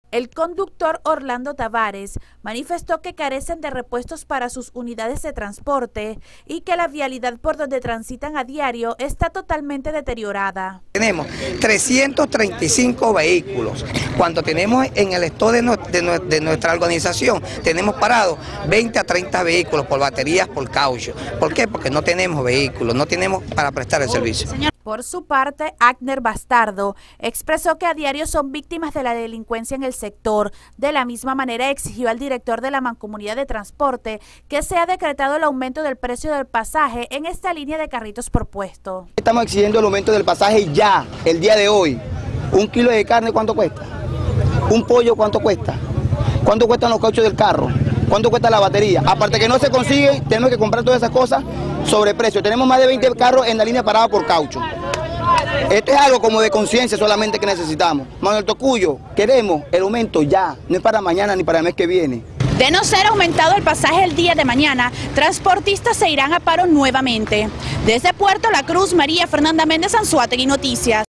El conductor Orlando Tavares manifestó que carecen de repuestos para sus unidades de transporte y que la vialidad por donde transitan a diario está totalmente deteriorada. Tenemos 335 vehículos, cuando tenemos en el store de nuestra organización, tenemos parados 20 a 30 vehículos por baterías, por caucho. ¿Por qué? Porque no tenemos vehículos, no tenemos para prestar el servicio. Por su parte, Agner Bastardo expresó que a diario son víctimas de la delincuencia en el sector. De la misma manera exigió al director de la Mancomunidad de Transporte que sea decretado el aumento del precio del pasaje en esta línea de carritos por puesto. Estamos exigiendo el aumento del pasaje ya, el día de hoy. Un kilo de carne, ¿cuánto cuesta? Un pollo, ¿cuánto cuesta? ¿Cuánto cuestan los cauchos del carro? ¿Cuánto cuesta la batería? Aparte que no se consigue, tenemos que comprar todas esas cosas sobre precio. Tenemos más de 20 carros en la línea parada por caucho. Esto es algo como de conciencia solamente que necesitamos. Manuel Tocuyo, queremos el aumento ya, no es para mañana ni para el mes que viene. De no ser aumentado el pasaje el día de mañana, transportistas se irán a paro nuevamente. Desde Puerto La Cruz, María Fernanda Méndez, Anzoátegui Noticias.